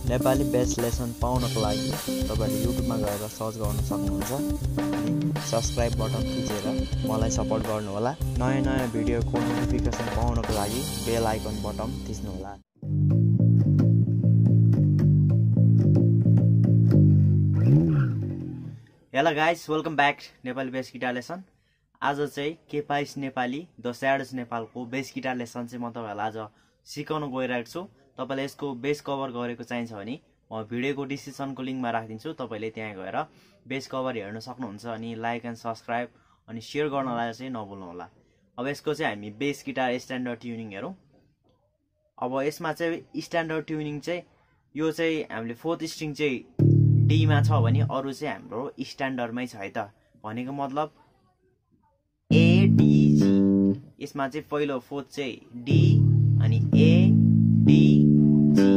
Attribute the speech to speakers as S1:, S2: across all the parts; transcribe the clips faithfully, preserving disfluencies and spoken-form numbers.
S1: Nepali base lesson पाउनको लागि तपाईहरुले युट्युबमा गएर सर्च गर्न सक्नुहुन्छ अनि सब्स्क्राइब बटन थिचेर मलाई सपोर्ट गर्नु होला। नयाँ नयाँ भिडियोको नोटिफिकेसन पाउनको लागि बेल आइकन बटन थिच्नु होला। Hello guys, welcome back Nepali bass guitar lesson. आज चाहिँ के पाइस नेपाली द स्याडस नेपालको बेस गिटार लेसन चाहिँ म तपाईहरुलाई आज सिकाउन गइरहेको छु। तपाईले यसको बेस कभर गरेको चाहिन्छ भने म भिडियोको डिस्क्रिप्सनको लिंकमा राखिदिन्छु, तपाईले त्यहाँ गएर बेस कभर हेर्न सक्नुहुन्छ। अनि लाइक एन्ड सब्स्क्राइब अनि शेयर गर्नलाई चाहिँ नभुल्नु होला। अब यसको चाहिँ हामी बेस गिटार स्ट्यान्डर्ड ट्युनिङ हेरौं। अब यसमा चाहिँ स्ट्यान्डर्ड ट्युनिङ चाहिँ यो चाहिँ हामीले फोर्थ स्ट्रिङ चाहिँ डी मा छ भने अरु चाहिँ हाम्रो स्ट्यान्डर्डमै छ है त। भनेको मतलब ए डी जी, यसमा चाहिँ पहिलो फोर्थ चाहिँ डी अनि ए डी जी,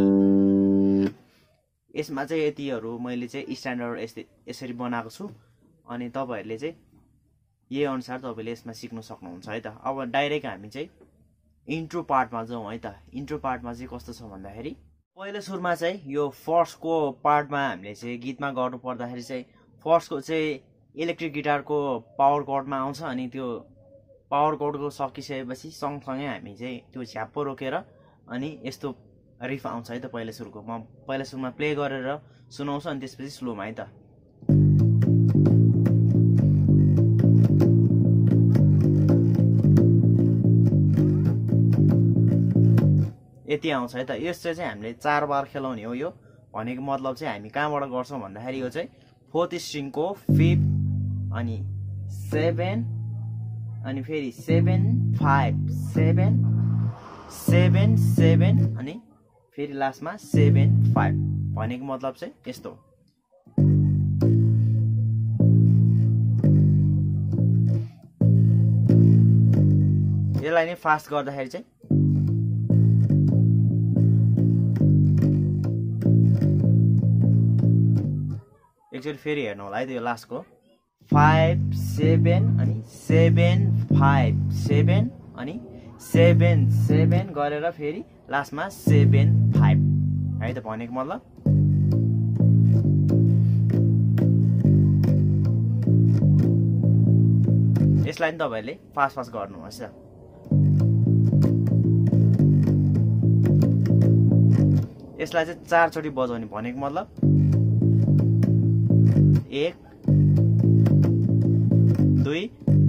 S1: यसमा चाहिँ यतिहरु मैले चाहिँ स्ट्यान्डर्ड यस्तै यसरी बनाएको छु। अनि तपाईहरुले चाहिँ यही अनुसार तपाईले यसमा सिक्न सक्नुहुन्छ है त। अब डाइरेक्ट हामी चाहिँ इन्ट्रो पार्टमा जाउँ है त। इन्ट्रो पार्टमा चाहिँ कस्तो छ भन्दाखेरि पहिलो सुरुमा चाहिँ यो फर्स्टको पार्टमा हामीले चाहिँ गीतमा गर्नु पर्दाखेरि चाहिँ फर्स्टको चाहिँ इलेक्ट्रिक गिटारको पावर कर्डमा आउँछ। अनि त्यो पावर कर्डको सकिसकेपछि सँगसँगै हामी चाहिँ त्यो झ्याप्पो रोकेर अनि यस्तो रिफ आउँछ है त। पहिलो सुरुको म पहिलो सुरुमा प्ले गरेर सुनाउँछु अनि त्यसपछि स्लोमा है त। यति आउँछ है त। यस चाहिँ हामीले चार बार खेलाउने हो। यो भनेको मतलब चाहिँ हामी कहाँबाट गर्छौं भन्दाखेरि यो चाहिँ फोर्थ स्ट्रिङको फिफ्थ अनि सेभेन अनि फेरि seven five seven seven seven अनि फेरि लास्टमा सेभेन फाइभ भनेको मतलब चाहिँ यस्तो। यसलाई नै फास्ट गर्दाखेरि चाहिँ एकचोटि फेरि हेर्नु होला है त। यो लास्टको फाइभ सेभेन अनि सेभेन फाइभ सेभेन अनि सेभेन सेभेन गरेर फेरि लास्टमा सेभेन फाइभ है त। भनेको मतलब यसलाई नि तपाईहरुले फास्ट फास्ट गर्नुहोस्। यसलाई चाहिँ चार चोटी बजाउने भनेको मतलब एक दुई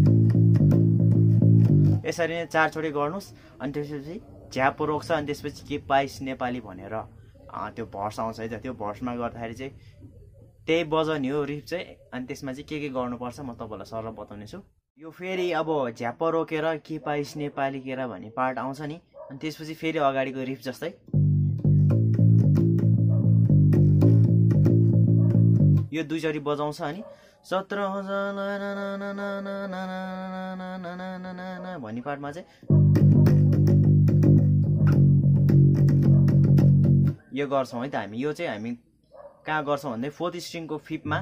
S1: यसरी नै चार चोटी गर्नुस्। अनि त्यसपछि झ्याप्पो रोक्छ अनि त्यसपछि के पाइस नेपाली भनेर त्यो भर्स आउँछ है त। त्यो भर्समा गर्दाखेरि चाहिँ त्यही बजाउने हो रिफ चाहिँ। अनि त्यसमा चाहिँ के के गर्नुपर्छ म तपाईलाई सरल बताउने छु। यो फेरि अब झ्याप्पो रोकेर के पाइस नेपाली केरा भन्ने पार्ट आउँछ नि। अनि त्यसपछि फेरि अगाडिको रिफ जस्तै यो दुईचोटी बजाउँछ। अनि सत्र भन्ने पार्टमा चाहिँ यो गर्छौं है त हामी। यो चाहिँ हामी कहाँ गर्छौं भन्दै फोर्थ स्ट्रिङको फिफ्थमा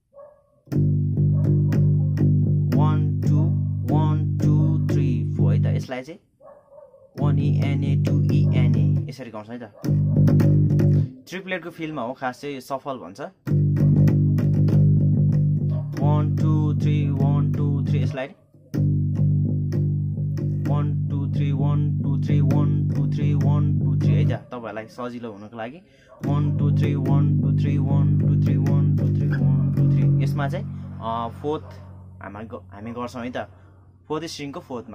S1: one two one two three four है त। यसलाई चाहिँ one e and a two e and a यसरी गर्छौं है त। ट्रिप्लेटको फिल्डमा हो खास चाहिँ सफल भन्छ। One two three one two three यसलाई one two three one two three one two three one two three है त। तपाईहरुलाई सजिलो हुनको लागि one two three one two three one two three one two three one two three यसमा चाहिँ fourth हामी हामी गर्छौं है त। फोर्थ स्ट्रिङको फोर्थमा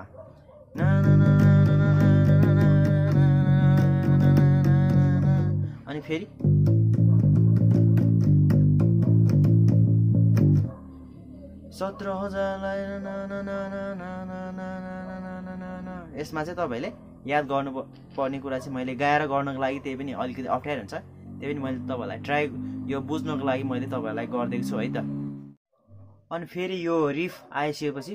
S1: अनि फेरि सत्र हजार यसमा चाहिँ तपाईले याद गर्नु पर्ने कुरा चाहिँ मैले गाएर गर्नको लागि त्यही पनि अलिकति अप्ठ्यारो हुन्छ। त्यही पनि मैले तपाईलाई ट्राई यो बुझ्नको लागि मैले तपाईलाई गर्दैछु छु है त। अनि फेरि यो रिफ आइसकेपछि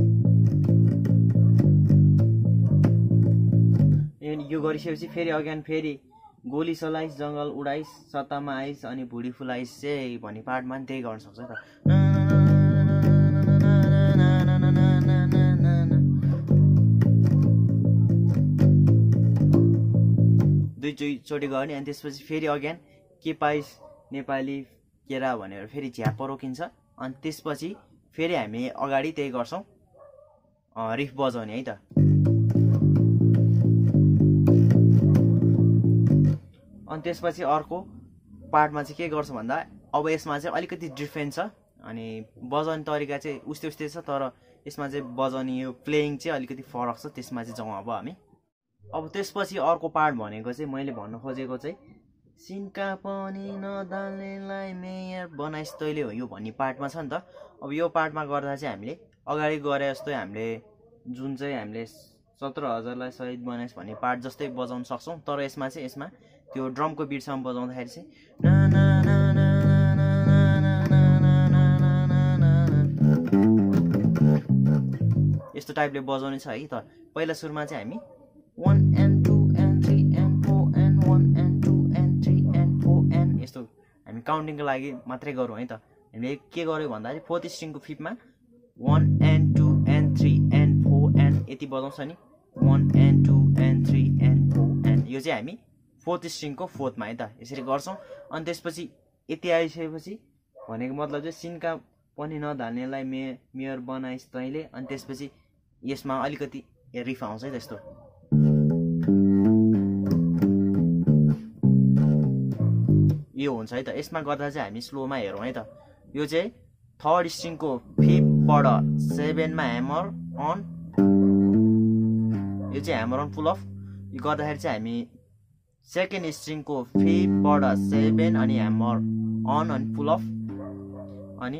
S1: यो गरिसकेपछि फेरि अगान फेरि गोली चलाइस जंगल उडाइस सत्तामा आइस अनि भुडी फुलाइस चाहिँ भन्ने पार्टमा नि त्यही गर्न सक्छ त। दुई चोटि गर्ने अनि त्यसपछि फेरि अगेन के पाइस नेपाली केरा भनेर फेरि झ्याप्प रोकिन्छ। अनि त्यसपछि फेरि हामी अगाडि त्यही गर्छौँ, रिफ बजाउने है त। अनि त्यसपछि अर्को पार्टमा चाहिँ के गर्छ भन्दा अब यसमा चाहिँ अलिकति डिफ्रेन्ट छ, अनि बजाउने तरिका चाहिँ उस्तै उस्तै छ, तर यसमा चाहिँ बजाउने यो प्लेइङ चाहिँ अलिकति फरक छ। त्यसमा चाहिँ जाउँ अब हामी। अब त्यसपछि अर्को पार्ट भनेको चाहिँ मैले भन्नु खोजेको चाहिँ सिन्का पनि नदाल्नेलाई मेयर बनाइस् तैँले हो, यो भन्ने पार्टमा छ नि त। अब यो पार्टमा गर्दा चाहिँ हामीले अगाडि गरे जस्तै हामीले जुन चाहिँ हामीले सत्र हजारलाई सहिद बनाइस् भन्ने पार्ट जस्तै बजाउन सक्छौँ, तर यसमा चाहिँ यसमा त्यो ड्रमको बिटसम्म बजाउँदाखेरि चाहिँ ना ना ना ना यस्तो टाइपले बजाउने छ है त। पहिला सुरुमा चाहिँ हामी one and two and three and four and one and two and three and four and यस्तो हामी काउन्टिङको लागि मात्रै गरौँ है त। हामीले के गर्यो भन्दा चाहिँ फोर्थ स्ट्रिङको फिफ्थमा one and two and three and four and यति बजाउँछ नि, one and two and three and four and यो चाहिँ हामी फोर्थ स्ट्रिङको फोर्थमा है त यसरी गर्छौँ। अनि त्यसपछि यति आइसकेपछि भनेको मतलब चाहिँ सिन्का पनि नधाल्नेलाई मे मेयर बनाइस् तैँले। अनि त्यसपछि यसमा अलिकति रिफ आउँछ है त्यस्तो। यो हुन्छ है त। यसमा गर्दा चाहिँ हामी स्लोमा हेरौँ है त। यो चाहिँ थर्ड स्ट्रिङको फिफ्थबाट सेभेनमा ह्यामर अन, यो चाहिँ ह्यामर अन फुल अफ। यो गर्दाखेरि चाहिँ हामी सेकेन्ड स्ट्रिङको फिफ्थबाट सेभेन अनि ह्यामर अन अनि फुल अफ, अनि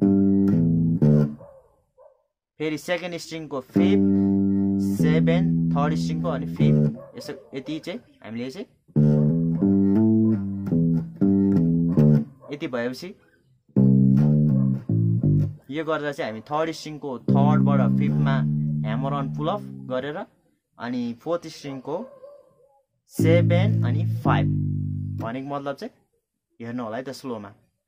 S1: फेरि सेकेन्ड स्ट्रिङको फिफ्थ सेभेन थर्ड स्ट्रिङको अनि फिफ्थ, यसो यति चाहिँ हामीले चाहिँ यति भएपछि यो गर्दा चाहिँ हामी थर्ड स्ट्रिङको थर्डबाट फिफ्थमा ह्यामर अन फुल अफ गरेर अनि फोर्थ स्ट्रिङको सेभेन अनि फाइभ भनेको मतलब चाहिँ हेर्नु होला है त स्लोमा।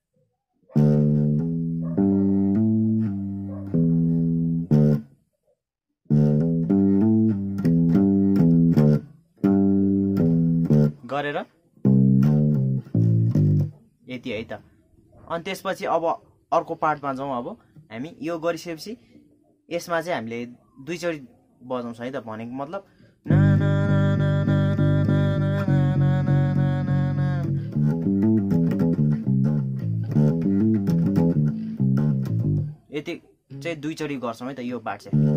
S1: गरेर यति है त। अनि त्यसपछि अब अर्को पार्टमा जाउँ। अब हामी यो गरिसकेपछि यसमा चाहिँ हामीले दुईचोटि बजाउँछ है त, भनेको मतलब ना ना ना ना यति चाहिँ दुईचोटि गर्छौँ है त यो पार्ट चाहिँ।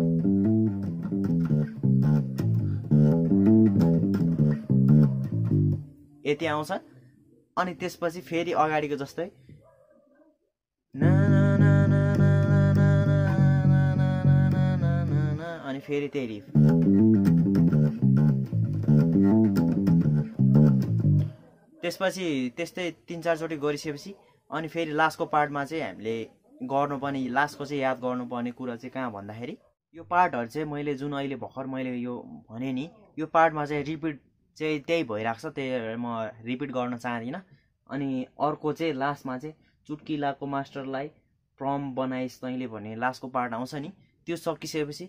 S1: यति आउँछ। अनि त्यसपछि फेरि अगाडिको जस्तै अनि फेरि त्यही रिफ। त्यसपछि त्यस्तै तिन चारचोटि गरिसकेपछि अनि फेरि लास्टको पार्टमा चाहिँ हामीले गर्नुपर्ने लास्टको चाहिँ याद गर्नुपर्ने कुरा चाहिँ कहाँ भन्दाखेरि यो पार्टहरू चाहिँ मैले जुन अहिले भर्खर मैले यो भने नि यो पार्टमा चाहिँ रिपिट चाहिँ त्यही भइरहेको छ, त्यही भएर म रिपिट गर्न चाहदिनँ। अनि अर्को चाहिँ लास्टमा चाहिँ चुट्किलाको मास्टरलाई प्रम बनाइस् तैँले भन्ने लास्टको पार्ट आउँछ नि, त्यो सकिसकेपछि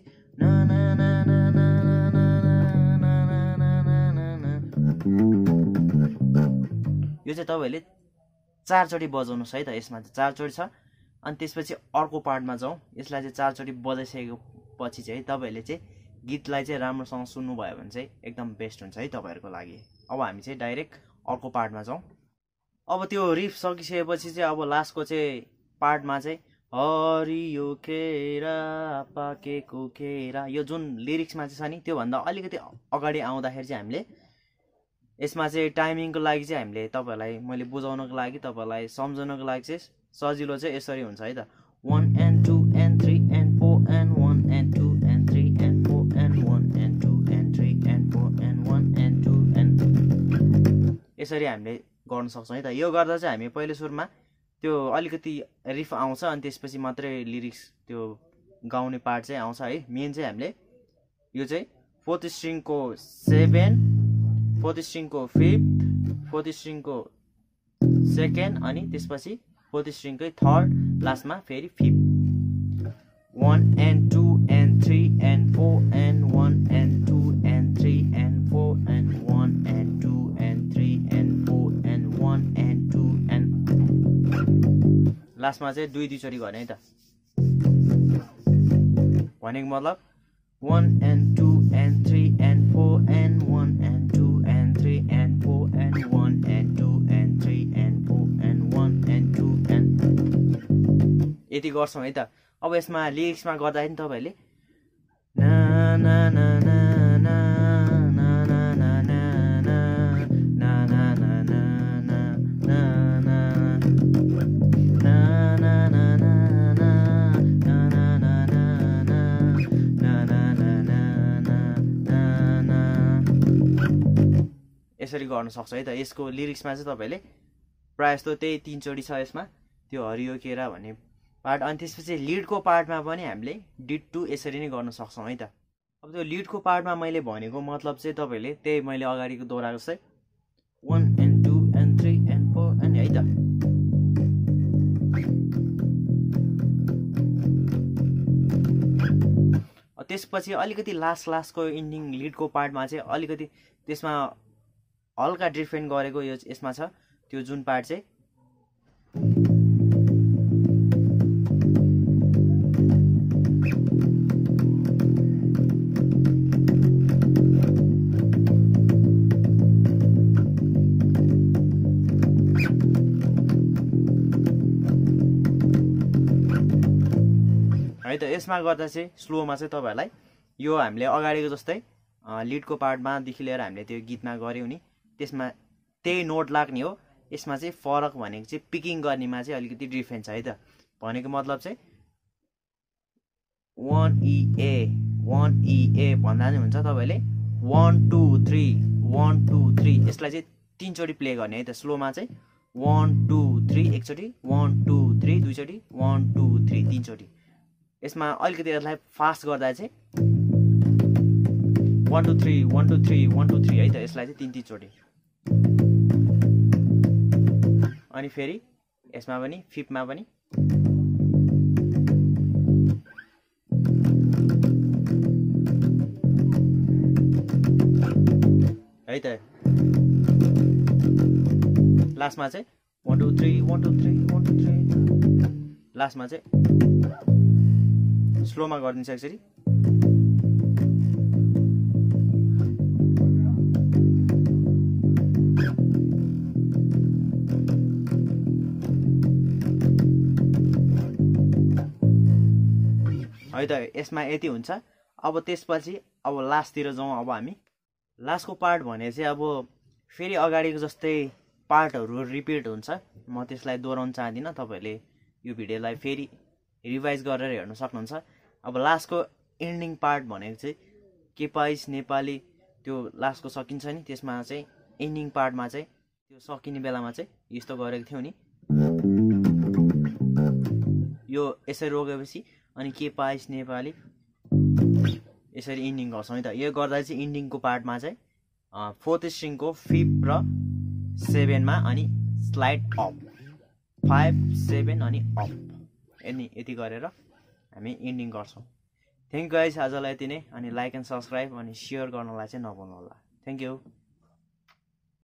S1: यो चाहिँ तपाईँहरूले चारचोटि बजाउनुहोस् है त। यसमा चाहिँ चारचोटि छ। अनि त्यसपछि अर्को पार्टमा जाउँ। यसलाई चाहिँ चारचोटि बजाइसकेपछि चाहिँ तपाईँहरूले चाहिँ गीतलाई चाहिँ राम्रोसँग सुन्नुभयो भने चाहिँ एकदम बेस्ट हुन्छ है तपाईँहरूको लागि। अब हामी चाहिँ डाइरेक्ट अर्को पार्टमा जाउँ। अब त्यो रिफ सकिसकेपछि चाहिँ अब लास्टको चाहिँ पार्टमा चाहिँ हरियो केरा पाकेको केरा यो जुन लिरिक्समा चाहिँ छ नि त्योभन्दा अलिकति अगाडि आउँदाखेरि चाहिँ हामीले यसमा चाहिँ टाइमिङको लागि चाहिँ हामीले तपाईँहरूलाई मैले बुझाउनको लागि तपाईँहरूलाई सम्झाउनको लागि चाहिँ सजिलो चाहिँ यसरी हुन्छ है त। One and two and three and four and one and two and three and four and one and two and three and four and one and two and यसरी हामीले गर्न सक्छौँ है त। यो गर्दा चाहिँ हामी पहिलो सुरुमा त्यो अलिकति रिफ आउँछ अनि त्यसपछि मात्रै लिरिक्स त्यो गाउने पार्ट चाहिँ आउँछ है। मेन चाहिँ हामीले यो चाहिँ फोर्थ स्ट्रिङको सेभेन फोर्थ स्ट्रिङको फिफ्थ फोर्थ स्ट्रिङको सेकेन्ड अनि त्यसपछि फोर्थ स्ट्रिङकै थर्ड लास्टमा फेरि fifth one and two and three and four and one and two and three and four and one and two and three and four and one and लास्टमा चाहिँ दुई दुईचोटि गर्ने है त भनेको मतलब one and two and three and four and one and two and three and four and one and two and three and four and one and two and यति गर्छौँ है त अब यसमा लिरिक्समा गर्दाखेरि नि तपाईहरुले ना ना ना ना ना ना ना ना ना ना ना ना ना ना ना ना यसरी गर्न सक्छ है त यसको लिरिक्समा चाहिँ तपाईले प्राय जस्तो त्यही तीनचोटी छ यसमा त्यो हरियो केरा भन्ने पार्ट अनि त्यसपछि लिडको पार्टमा पनि हामीले डिड टु यसरी नै गर्न सक्छौं है त अब त्यो लिडको पार्टमा मैले भनेको मतलब चाहिँ तपाईले त्यही मैले अगाडिको दोहोराएको चाहिँ one and two and three and four and है त त्यसपछि अलिकति लास्ट लास्टको इन्डिङ लिडको पार्टमा चाहिँ अलिकति त्यसमा हल्का डिफरेन्ट गरेको यो यसमा छ त्यो जुन पार्ट चाहिँ है त यसमा गर्दा चाहिँ स्लोमा चाहिँ तपाईहरुलाई यो हामीले अगाडिको जस्तै लिडको पार्टमादेखि लिएर हामीले त्यो गीतमा गर्यौं नि त्यसमा त्यही नोट लाग्ने हो यसमा चाहिँ फरक भनेको चाहिँ पिकिङ गर्नेमा चाहिँ अलिकति डिफरेन्ट छ है त भनेको मतलब चाहिँ one E A one E A भन्दा नि हुन्छ तपाईले one two three one two three यसलाई चाहिँ तीनचोटी प्ले गर्ने है त स्लोमा चाहिँ one two three एकचोटी one two three दुईचोटी one two three तीनचोटी यसमा अलिकति यसलाई फास्ट गर्दा चाहिँ one two three one two three one two three है त यसलाई चाहिँ तीन तीन चोटी अनि फेरि यसमा पनि फिफ्थमा पनि है त लास्टमा चाहिँ one two three one two three one two three लास्टमा चाहिँ स्लोमा गरिदिन्छ यसरी है त यसमा यति हुन्छ अब त्यसपछि अब लास्टतिर जाउँ अब हामी लास्टको पार्ट भने चाहिँ अब फेरि अगाडिको जस्तै पार्टहरु रिपिट हुन्छ म त्यसलाई दोहोऱ्याउन चाहदिन तपाईहरुले यो भिडियोलाई फेरि रिभाइज गरेर हेर्न सक्नुहुन्छ अब लास्टको एन्डिङ पार्ट भनेको चाहिँ के पाइस नेपाली त्यो लास्टको सकिन्छ नि त्यसमा चाहिँ एन्डिङ पार्टमा चाहिँ त्यो सकिने बेलामा चाहिँ यस्तो गरेको थियौ नि यो यसरी रोकेपछि अनि के पाइस नेपाली यसरी एन्डिङ गर्छौं है त यो गर्दा चाहिँ एन्डिङको पार्टमा चाहिँ फोर्थ स्ट्रिङको फिफ्थ र सेभेन मा अनि स्लाइड अप फाइभ सेभेन अनि अप अनि यति गरेर हामी एन्डिङ गर्छौं थ्यांक यू गाइस आजलाई यति नै अनि लाइक एन्ड सब्स्क्राइब अनि शेयर गर्नलाई चाहिँ नभुल्नु होला थ्यांक यू